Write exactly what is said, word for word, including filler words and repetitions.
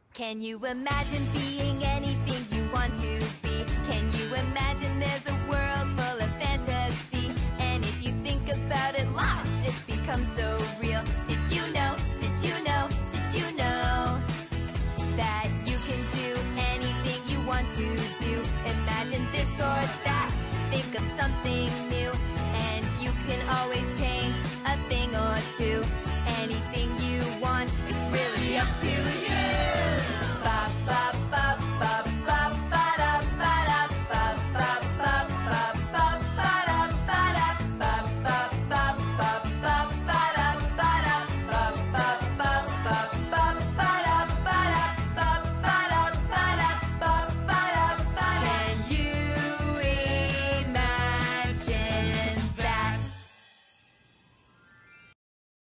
Can you imagine being anything you want to be? Can you imagine there's a world full of fantasy? And if you think about it lots, it becomes so real. Did you know, did you know, did you know that you can do anything you want to do? Imagine this or that, think of something new, and you can always change a thing or two. Anything you want, it's really up to you.